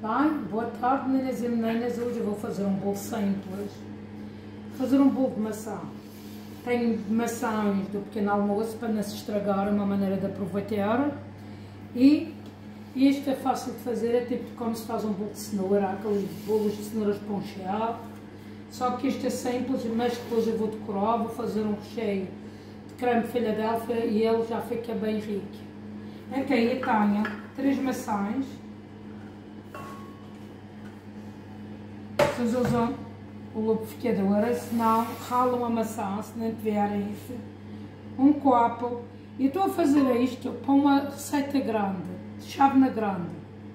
Bem, boa tarde meninas e meninas, hoje eu vou fazer um bolo simples, fazer um bolo de maçã. Tenho maçãs do pequeno almoço para não se estragar, uma maneira de aproveitar. E isto é fácil de fazer, é tipo como se faz um bolo de cenoura, aqueles bolos de cenouras poncheado. Só que isto é simples, mas depois eu vou decorar, vou fazer um recheio de creme de Filadélfia e ele já fica bem rico. Aqui eu tenho 3 maçãs. Vocês usam o lubrificador, se não ralam a maçã, se não tiverem isso. Um copo. E estou a fazer isto para uma receita grande, de chávena grande.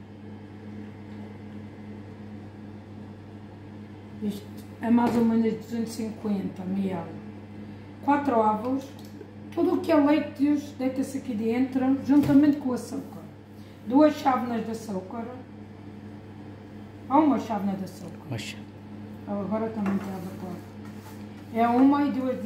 Isto é mais ou menos 250 ml. 4 ovos. Tudo o que é leite deita-se aqui dentro, juntamente com o açúcar. 2 chávenas de açúcar. Ou uma chávena de açúcar. Agora também está a vapor. É uma e 2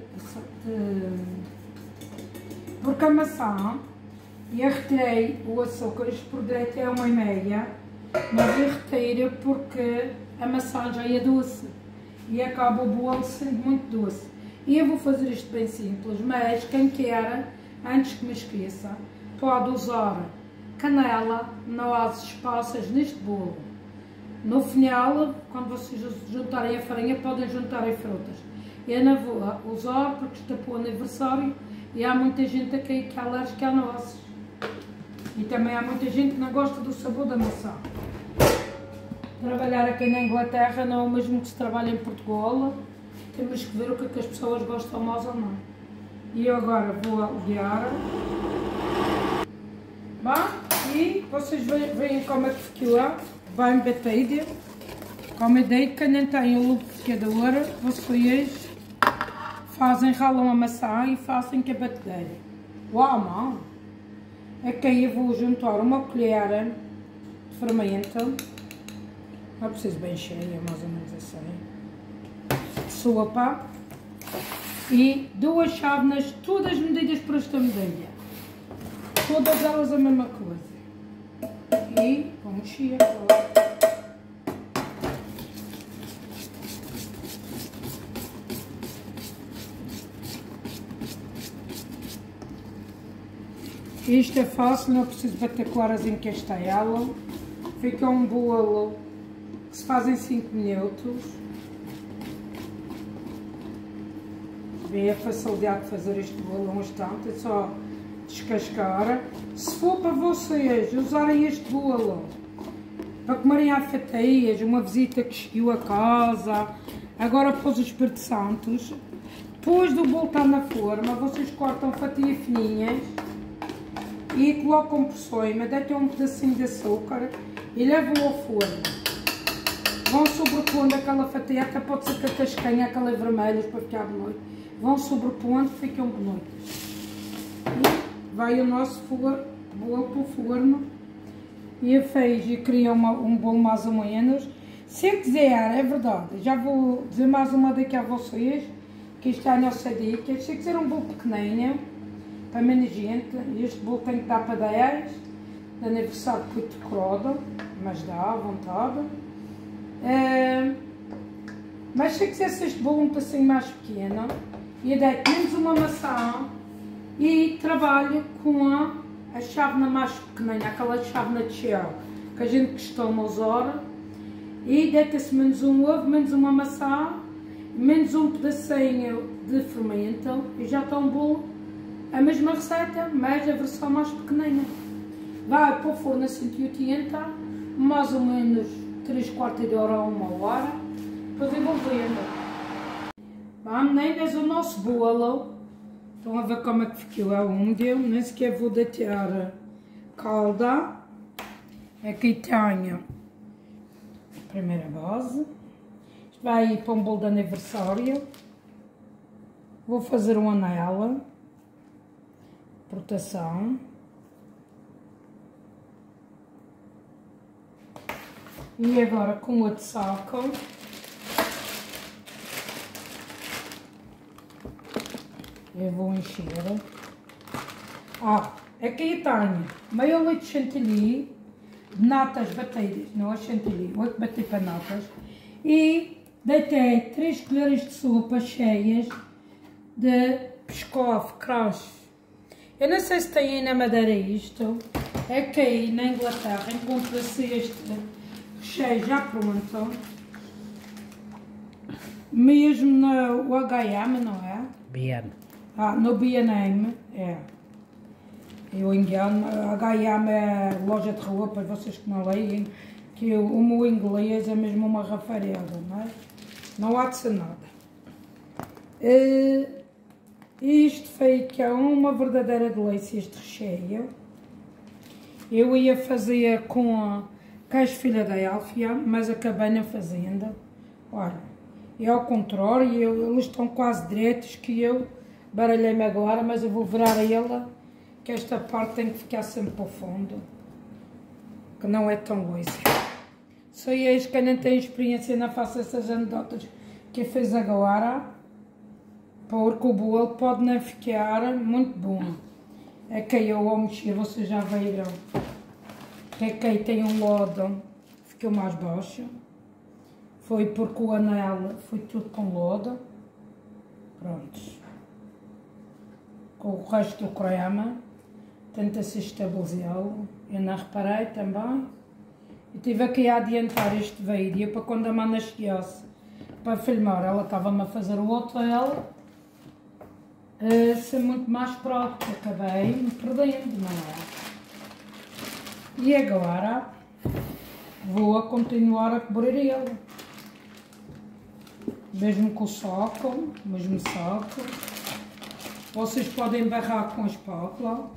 porque a maçã, eu retirei o açúcar, isto por direito é 1,5, mas eu retiro porque a maçã já é doce e acaba o bolo sendo muito doce. E eu vou fazer isto bem simples, mas quem quer, antes que me esqueça, pode usar canela, nozes, passas neste bolo. No final, quando vocês juntarem a farinha, podem juntar as frutas. Eu não vou usar porque está para o aniversário e há muita gente aqui que é alérgica a nozes. E também há muita gente que não gosta do sabor da maçã. Trabalhar aqui na Inglaterra não é o mesmo que se trabalha em Portugal. Temos que ver o que é que as pessoas gostam mais ou não. E eu agora vou aliar. Bom, e vocês veem como é que ficou. Bem batido. Como eu digo, quem não tem o lubrificador, vocês fazem, ralam a maçã e fazem com a batedeira. Uau, mano! Aqui eu vou juntar uma colher de fermento. Não é preciso bem cheia, mais ou menos assim. De sopa. E 2 chávenas, todas medidas por esta medida. Todas elas a mesma coisa. E vou mexer agora. Isto é fácil, não preciso bater claras em castelo. Fica um bolo que se faz em 5 minutos. Vê a facilidade de fazer este bolo um instante, é só descascar. Se for para vocês usarem este bolo para comerem à fatias, uma visita que chegou a casa, agora para os Espíritos Santos, depois do bolo estar na forma, vocês cortam fatias fininhas e colocam por cima, deitam um pedacinho de açúcar e levam ao forno. Vão sobrepondo aquela fatia, até pode ser que a casquinha, aquelas vermelhas para ficar bonito. Vão sobrepondo, ficam bonitas. E vai o nosso bolo para o forno. E eu fiz e queria um bolo mais ou menos. Se eu quiser, é verdade, já vou dizer mais uma daqui a vocês, que isto é a nossa dica. Se eu quiser um bolo pequenino, para menos gente, este bolo tem que dar para 10, de aniversário foi decorado, mas dá à vontade. Mas se eu quisesse este bolo um pedacinho mais pequeno, eu deito menos uma maçã e trabalho com a chávena mais pequenina, aquela chávena de gel que a gente costuma usar, e deita-se menos um ovo, menos uma maçã, menos um pedacinho de fermento e já está um bolo. A mesma receita, mas a versão mais pequenina. Vai para o forno a 180, mais ou menos 3/4 de hora a 1 hora, depois envolvendo. Bom, meninas, o nosso bolo, estão a ver como é que ficou a úmida, nem sequer vou deitar calda. Aqui tenho a primeira base. Isto vai para um bolo de aniversário. Vou fazer um anel. Proteção. E agora com outro saco. Eu vou encher. Aqui tenho meio litro de chantilly, natas batidas, não as chantilly, eu que bati para natas. E deitei 3 colheres de sopa cheias de pescoço, crush. Eu não sei se tem aí na Madeira isto, é que aí na Inglaterra encontra-se este recheio já pronto, mesmo no H&M, não é? B&M. Ah, no B&M, é. Eu engano, H&M é loja de roupas, vocês que não leem, que o meu inglês é mesmo uma rafareda, mas não há de ser nada. Isto foi que é uma verdadeira delícia, este recheio. Eu ia fazer com queijo Filadélfia, mas acabei não fazendo. Olha, é ao contrário, eles estão quase direitos que eu baralhei-me agora, mas eu vou virar a ela, que esta parte tem que ficar sempre para o fundo, que não é tão lisa. Só eis que não tem experiência, não faço essas anedotas que eu fiz agora, porque o bolo pode não ficar muito bom. É que eu ao mexer, vocês já viram, que aqui tem um lodo, ficou mais baixo. Foi porque o anel foi tudo com lodo. Prontos. Com o resto do creme, tenta-se estabilizá-lo. Eu não reparei também. E tive aqui a adiantar este vídeo para quando a mana chegasse para filmar. Ela estava-me a fazer o hotel. Ser muito mais prático. Acabei me perdendo, não é? E agora vou a continuar a cobrir ele. Mesmo com o saco, mesmo saco. Vocês podem barrar com a espátula.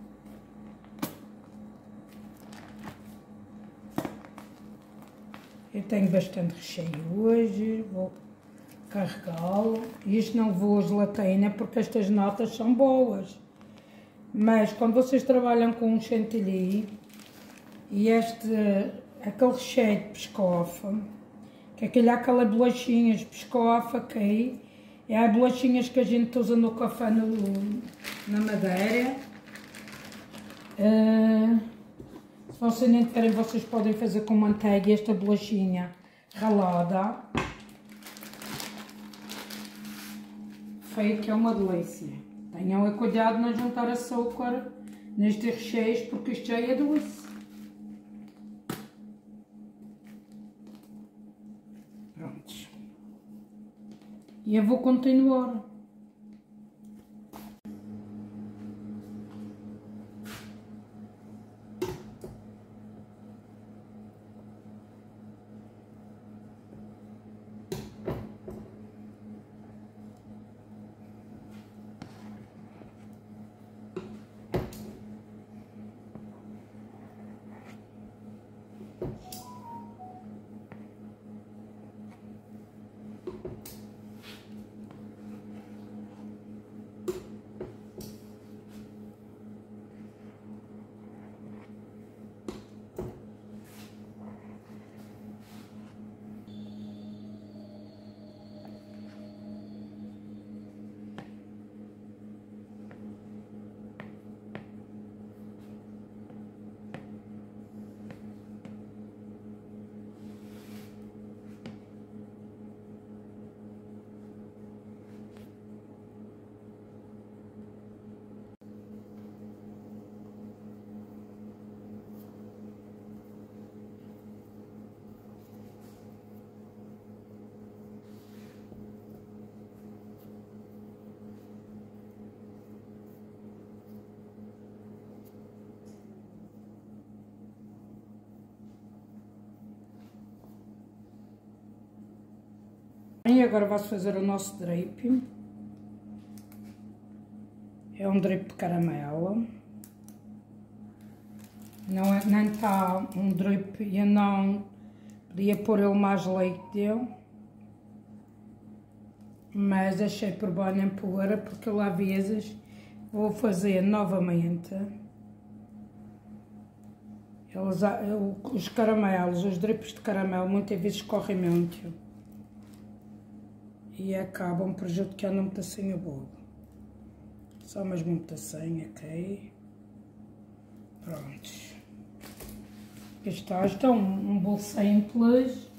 Eu tenho bastante recheio hoje, vou carregá-lo. Isto não vou gelatina porque estas natas são boas. Mas quando vocês trabalham com um chantilly e aquele recheio de pescoço, que aquela bolachinhas de pescoço aqui, é as bolachinhas que a gente usa no café na Madeira. Se vocês nem tiverem, vocês podem fazer com manteiga esta bolachinha ralada. Feio que é uma delícia. Tenham cuidado de não juntar açúcar nestes recheios, porque isto já é doce. Prontos. E eu vou continuar. E agora vai-se fazer o nosso drape. É um drape de caramelo. Não está um drape, eu não podia pôr ele mais líquido, mas achei por bom nem pôr, porque lá às vezes vou fazer novamente. Os caramelos, os drapes de caramelo, muitas vezes correm muito. E acabam prejudicando um pedacinho o bolo. Só mesmo um pedacinho, ok? Prontos. Aqui está, isto é um bolo simples.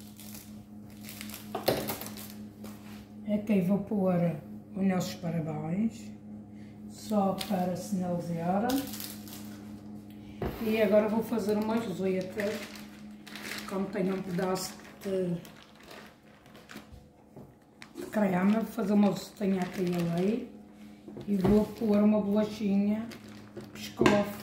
Aqui vou pôr os nossos parabéns, só para sinalizar. E agora vou fazer umas letras, como tenho um pedaço de creme, vou fazer uma rosetinha aqui ali e vou pôr uma bolachinha de biscoito.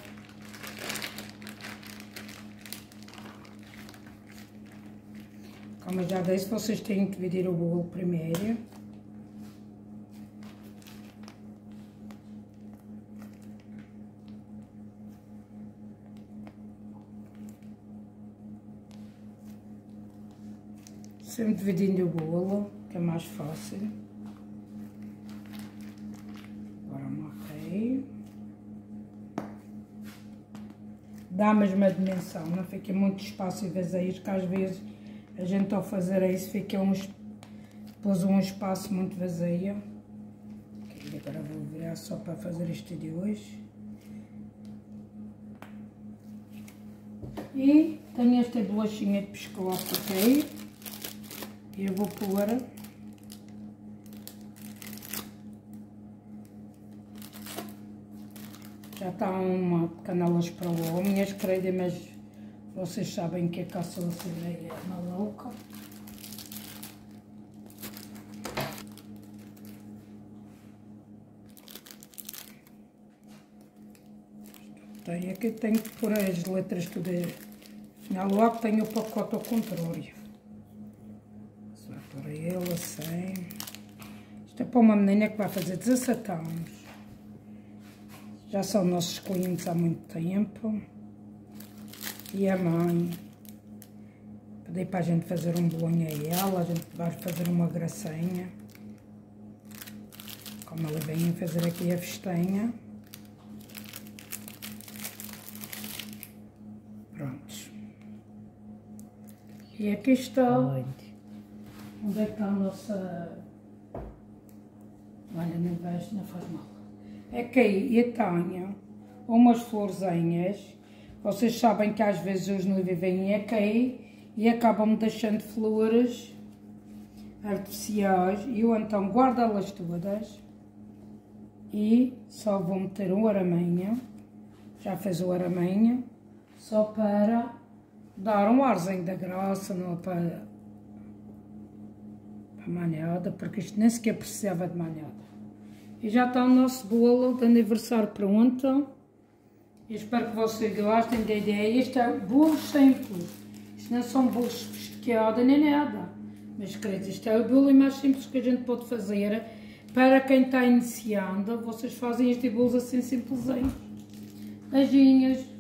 Como eu já disse, vocês têm que dividir o bolo primeiro. Sempre dividindo o bolo, que é mais fácil. Agora amarrei. Dá a mesma dimensão, não fica muito espaço e vazio, que às vezes a gente ao fazer isso fica pôs um espaço muito vazio. Okay, agora vou virar só para fazer este de hoje. E tenho esta bolachinha de biscoito aqui. Eu vou pôr já está uma canelas para o minhas queridas, mas vocês sabem que a caçula é maluca. Aqui tenho que pôr as letras todas. Afinal, logo tenho o pacote ao contrário. Por ele assim. Isto é para uma menina que vai fazer 17 anos. Já são nossos clientes há muito tempo. E a mãe pediu para a gente fazer um bolinho a ela. A gente vai fazer uma gracinha. Como ela vem fazer aqui a festinha. Prontos. E aqui está. Onde é que está a nossa... Olha, não vejo, não faz mal. Aqui eu tenho umas florzinhas. Vocês sabem que às vezes os noivos vêm aqui e acabam deixando flores artificiais. E eu então guardo elas todas. E só vou meter um araminho. Já fez o araminho. Só para dar um arzinho da graça, não é para manhada, porque isto nem sequer precisava de manhada. E já está o nosso bolo de aniversário pronto. Eu espero que vocês gostem da ideia. Isto é bolo simples. Isto não são bolos sofisticados nem nada. Mas queridos, isto é o bolo mais simples que a gente pode fazer. Para quem está iniciando, vocês fazem este bolo assim simplesinho. Beijinhos.